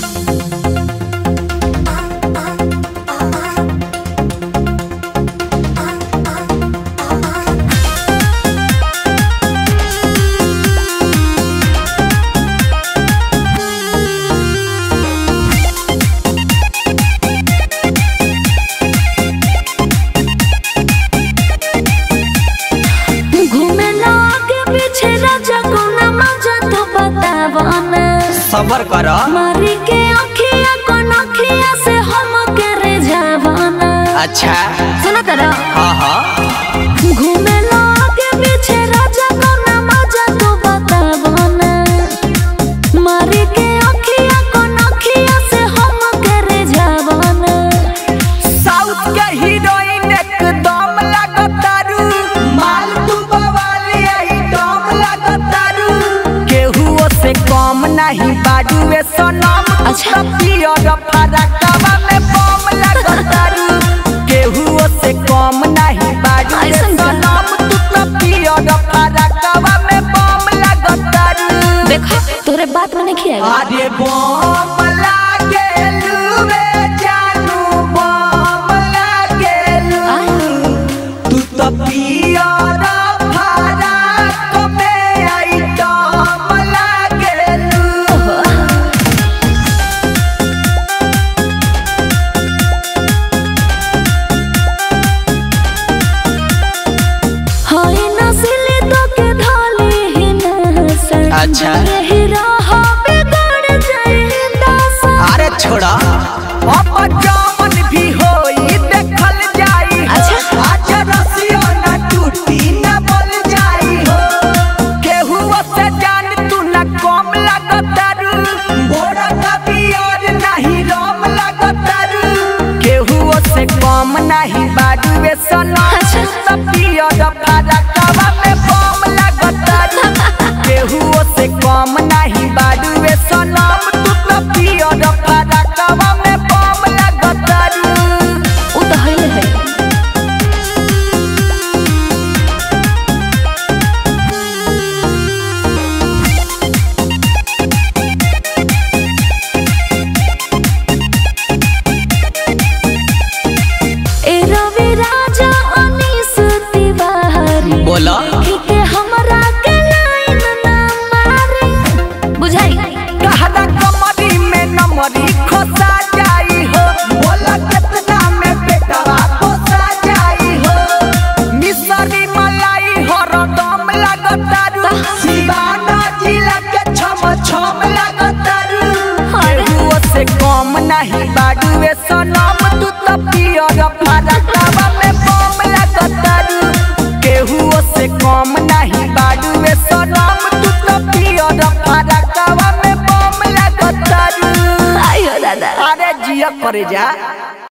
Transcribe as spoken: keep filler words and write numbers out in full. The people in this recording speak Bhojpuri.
सबर कर मारी के अखिया को नखिया से हम के रे जावाना। अच्छा सुना तारा हाँ हाँ घूमे लागे पीछे राजा को ना मजा तू बतावाना। मारी के अखिया को नखिया से हम के रे जावाना। साउथ के हीरोइन एकदम लागतारू माल तू बवाली एकदम लागतारू केहू से कम नहीं बाडूए सनम। अच्छा पियर फरकवा में बम लागतारू केहू से कम नहीं बाडूए सनम। तू तो पियर फरकवा में बम लागतारू। देखो तोरे बात में नहीं किया अरे बम लागेलू रे जानू बम लागेलू तू तो पियर फरक में आइटम लागेलू। हाय नस्ली तो के ढाली ही नसा। अच्छा यही राह बिगड़ जाए दासा। अरे छोड़ा अब जामन भी होई देखल जाई। अच्छा आज रसियो ना टूटी ना बोल जाई हो केहू से जान तू ना कम लागतारू। बोरा का पियर नहीं रम लागतारू केहू से कम नहीं बाडूए सनम। अच्छा। सब पियर फरकवा में बम लागतारू केहू से कम नहीं बाडूए सनम। तू तो पियर फरकवा में बम लागतारू। उ तो हइले है। ए रवि राजा अनीस तिवारी बोला के हमरा के लाइन ना मारे बुझाई। कहना कमरी में नमरी खोसा जाई हो बोला कितना में बेटवा खोसा जाई हो। मिसरी मलाई हरदम लागतारू शिवाना जिला के छम छम लागतारू केहू से कम नहीं बाडूए सनम। तू तो पियर फरकवा में बम लागतारू केहू से कम नहीं बाडूए सनम। तू तो पियर फरकवा में बम लागतारू। आयो दादा अरे जिया करे जा।